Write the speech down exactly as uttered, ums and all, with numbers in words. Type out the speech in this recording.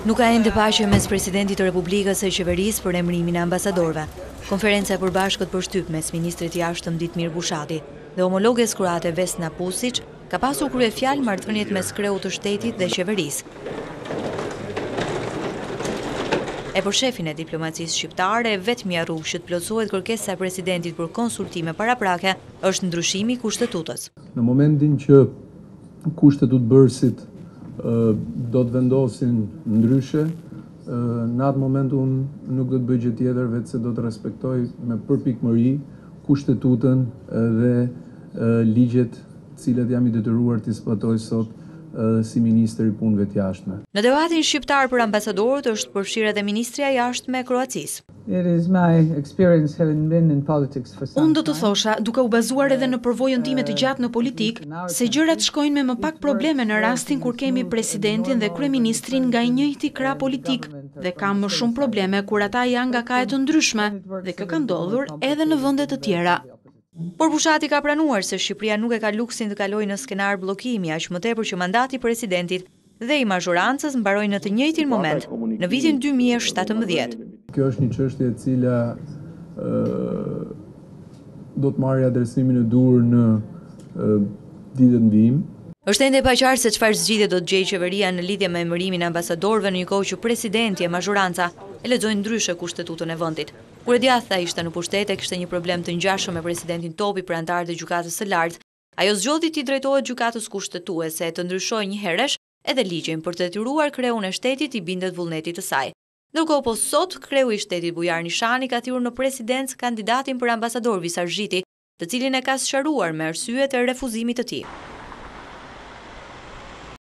Nuk ka ende paqe mes Presidentit të Republikës e qeverisë për emërimin e ambasadorëve. Konferenca e përbashkët për shtyp mes Ministrit Jashtëm Ditmir Bushati dhe homologes Kroate.Vesna Pusić ka pasur kryefjale marrëdhëniet mes kreut të shtetit dhe qeverisë. E për shefin e diplomacisë shqiptare, vetmja rrugë që të plotësohet kërkesa e Presidentit për konsultime paraprake është ndryshimi i kushtetutës. Në momentin që kushtetutbërësit do të vendosin ndryshe, në atë moment unë nuk do të bëj gjë tjetër vetë se do të respektoj me përpikmëri kushtetutën dhe ligjet cilat jam i detyruar të zbatoj sot si Ministri i Punëve të Jashtme. Në debatin shqiptar për ambasadorët është përfshirë edhe Ministrja e Jashtme Kroatisë. Unë do të thosha, duke u bazuar edhe në përvojën time të gjatë në politik, se gjërat shkojnë me më pak probleme në rastin kur kemi presidentin dhe kryeministrin nga i njëjti krah politik dhe kam më shumë probleme kur ata janë nga kaje të ndryshme dhe kjo ka ndodhur edhe në vende të tjera. Por Bushati ka pranuar se Shqipëria nuk e ka luksin të kalojë në skenar bllokimi, aq më tepër që mandati i presidentit dhe i mazhorancës mbaroi në të njëjtin moment, në vitin dy mijë e shtatëmbëdhjetë. Kjo është një çështje e cila ë do të marrë adresimin e dur në ditën vijim. Është ende e paqartë se çfarë zgjidhje do të gjejë qeveria në lidhje me emërimin e ambasadorëve në një kohë që presidenti e mazhoranca e lexojnë ndryshe kushtetutën e vendit. Kur e djathta ishte në pushtet e kishte një problem të ngjashëm me Presidentin Topi për anëtarët e Gjykatës së Lartë, ajo zgjodhi t'i drejtohet Gjykatës Kushtetuese e të ndryshojë një herësh edhe ligjin për të detyruar kreun e shtetit i bindet vullnetit të saj. Ndërkohë po sot, kreu i shtetit Bujar Nishani ka thirrur në presidencë kandidatin për ambasador Visar Zhiti, të cilin e ka sqaruar me arsyet e refuzimit të tij.